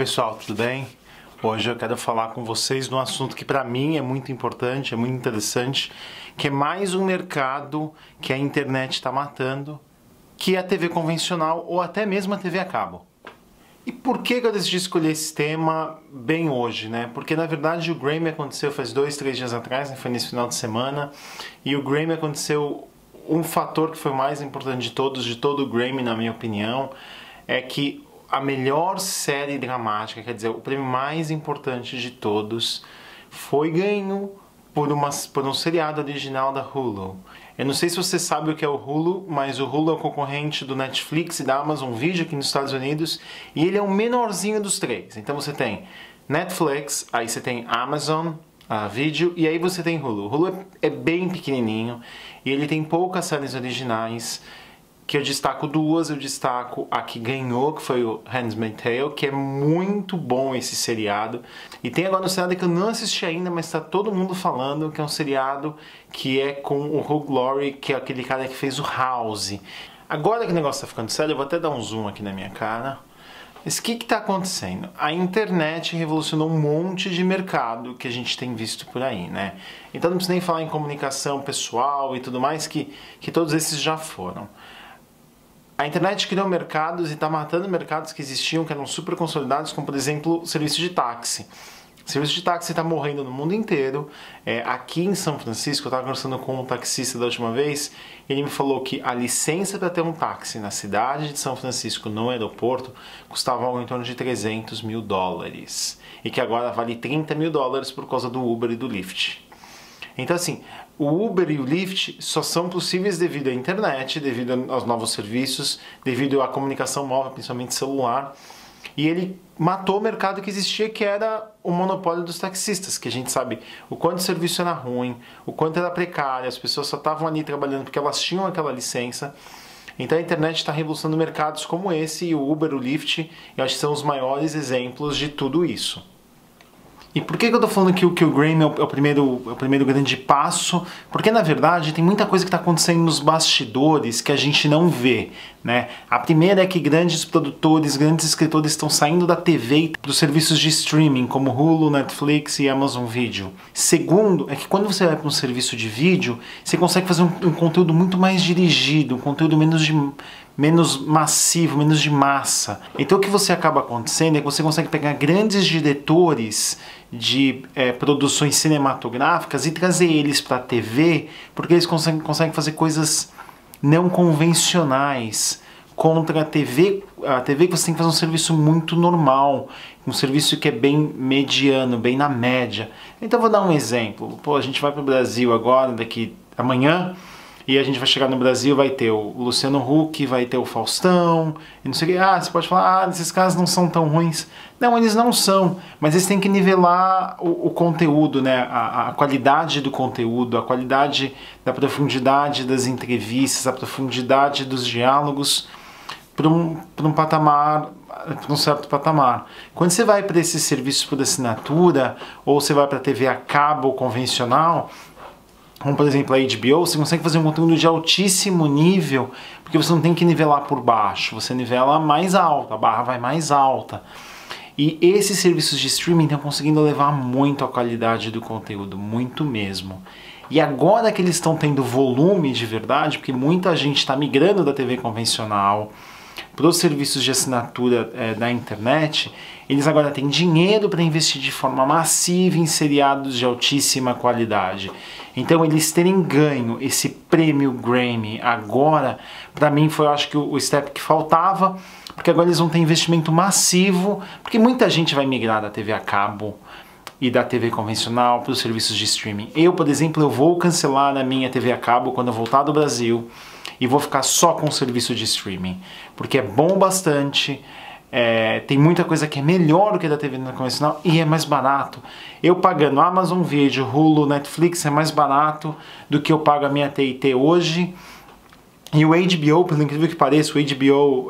pessoal, tudo bem? Hoje eu quero falar com vocês de um assunto que para mim é muito importante, é muito interessante, que é mais um mercado que a internet está matando, que é a TV convencional ou até mesmo a TV a cabo. E por que eu decidi escolher esse tema bem hoje, né? Porque na verdade o Grammy aconteceu faz 2-3 dias atrás, né? Foi nesse final de semana, e o Grammy aconteceu um fator que foi o mais importante de todos, de todo o Grammy, na minha opinião, é que a melhor série dramática, quer dizer, o prêmio mais importante de todos, foi ganho por um seriado original da Hulu. Eu não sei se você sabe o que é o Hulu, mas o Hulu é o concorrente do Netflix e da Amazon Video aqui nos Estados Unidos, e ele é o menorzinho dos três. Então você tem Netflix, aí você tem Amazon Video, e aí você tem Hulu. O Hulu é bem pequenininho, e ele tem poucas séries originais, que eu destaco duas. Eu destaco a que ganhou, que foi o Handmaid's Tale, que é muito bom esse seriado. E tem agora um seriado que eu não assisti ainda, mas está todo mundo falando, que é um seriado que é com o Hugh Laurie, que é aquele cara que fez o House. Agora que o negócio está ficando sério, eu vou até dar um zoom aqui na minha cara. Mas o que está acontecendo? A internet revolucionou um monte de mercado que a gente tem visto por aí, né? Então não precisa nem falar em comunicação pessoal e tudo mais, que todos esses já foram. A internet criou mercados e está matando mercados que existiam, que eram super consolidados, como por exemplo o serviço de táxi. O serviço de táxi está morrendo no mundo inteiro. Aqui em São Francisco, eu estava conversando com um taxista da última vez, e ele me falou que a licença para ter um táxi na cidade de São Francisco, no aeroporto, custava algo em torno de $300 mil. E que agora vale $30 mil por causa do Uber e do Lyft. Então assim, o Uber e o Lyft só são possíveis devido à internet, devido aos novos serviços, devido à comunicação móvel, principalmente celular. E ele matou o mercado que existia, que era o monopólio dos taxistas, que a gente sabe o quanto o serviço era ruim, o quanto era precário, as pessoas só estavam ali trabalhando porque elas tinham aquela licença. Então a internet está revolucionando mercados como esse, e o Uber, o Lyft, eu acho que são os maiores exemplos de tudo isso. E por que eu tô falando que o Grammy é o primeiro grande passo? Porque na verdade tem muita coisa que está acontecendo nos bastidores que a gente não vê, né? A primeira é que grandes produtores, grandes escritores estão saindo da TV para os serviços de streaming, como Hulu, Netflix e Amazon Video. Segundo, é que quando você vai para um serviço de vídeo, você consegue fazer um conteúdo muito mais dirigido, um conteúdo menos massivo, menos de massa. Então o que você acaba acontecendo é que você consegue pegar grandes diretores de produções cinematográficas e trazer eles para a TV, porque eles conseguem fazer coisas não convencionais contra a TV que você tem que fazer um serviço muito normal, um serviço que é bem mediano, bem na média. Então vou dar um exemplo. Pô, a gente vai para o Brasil agora, amanhã, e a gente vai chegar no Brasil, vai ter o Luciano Huck, vai ter o Faustão, e não sei o que. Você pode falar, esses caras não são tão ruins. Não, eles não são, mas eles têm que nivelar o conteúdo, né? A qualidade do conteúdo, a qualidade da profundidade das entrevistas, a profundidade dos diálogos para um patamar, para um certo patamar. Quando você vai para esses serviços por assinatura, ou você vai para a TV a cabo convencional, como por exemplo a HBO, você consegue fazer um conteúdo de altíssimo nível, porque você não tem que nivelar por baixo, você nivela mais alto, a barra vai mais alta. E esses serviços de streaming estão conseguindo levar muito a qualidade do conteúdo, muito mesmo. E agora que eles estão tendo volume de verdade, porque muita gente está migrando da TV convencional para os serviços de assinatura da internet, eles agora têm dinheiro para investir de forma massiva em seriados de altíssima qualidade. Então eles terem ganho esse prêmio Grammy agora, para mim foi, eu acho que o step que faltava, porque agora eles vão ter investimento massivo, porque muita gente vai migrar da TV a cabo e da TV convencional para os serviços de streaming. Eu, por exemplo, eu vou cancelar a minha TV a cabo quando eu voltar do Brasil e vou ficar só com o serviço de streaming, porque é bom bastante, tem muita coisa que é melhor do que da TV convencional e é mais barato. Eu pagando Amazon Video, Hulu, Netflix é mais barato do que eu pago a minha T&T hoje. E o HBO, pelo incrível que pareça, o HBO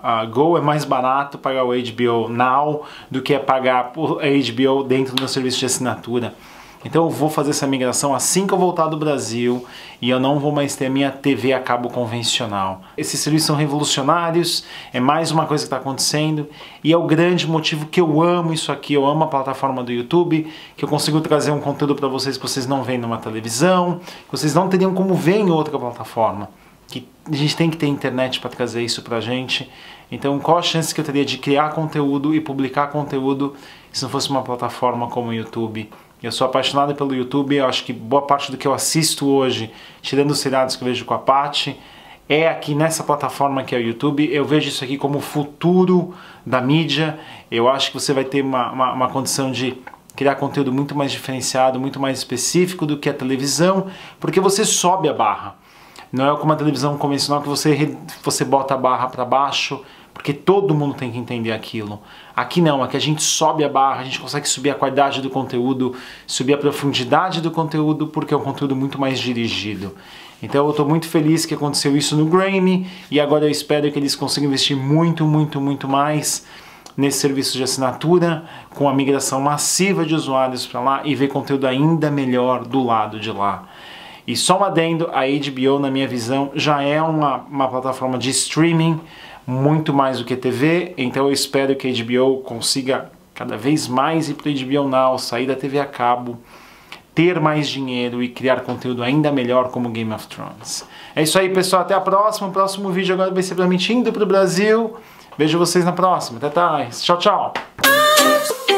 Go é mais barato pagar o HBO Now do que pagar o HBO dentro do meu serviço de assinatura. Então eu vou fazer essa migração assim que eu voltar do Brasil e eu não vou mais ter a minha TV a cabo convencional. Esses serviços são revolucionários, é mais uma coisa que está acontecendo e é o grande motivo que eu amo isso aqui, eu amo a plataforma do YouTube, que eu consigo trazer um conteúdo para vocês que vocês não veem numa televisão, que vocês não teriam como ver em outra plataforma. Que a gente tem que ter internet para trazer isso pra gente. Então qual a chance que eu teria de criar conteúdo e publicar conteúdo se não fosse uma plataforma como o YouTube? Eu sou apaixonado pelo YouTube, eu acho que boa parte do que eu assisto hoje, tirando os seriados que eu vejo com a Paty, é aqui nessa plataforma que é o YouTube. Eu vejo isso aqui como o futuro da mídia. Eu acho que você vai ter uma condição de criar conteúdo muito mais diferenciado, muito mais específico do que a televisão, porque você sobe a barra. Não é como a televisão convencional que você bota a barra para baixo, porque todo mundo tem que entender aquilo. Aqui não, aqui a gente sobe a barra, a gente consegue subir a qualidade do conteúdo, subir a profundidade do conteúdo, porque é um conteúdo muito mais dirigido. Então eu estou muito feliz que aconteceu isso no Grammy, e agora eu espero que eles consigam investir muito, muito, muito mais nesse serviço de assinatura, com a migração massiva de usuários para lá e ver conteúdo ainda melhor do lado de lá. E só um adendo, a HBO, na minha visão, já é uma plataforma de streaming muito mais do que TV, então eu espero que a HBO consiga cada vez mais ir para o HBO Now, sair da TV a cabo, ter mais dinheiro e criar conteúdo ainda melhor como Game of Thrones. É isso aí, pessoal, até a próxima. O próximo vídeo agora vai ser pra mim indo para o Brasil. Vejo vocês na próxima. Até mais. Tchau, tchau.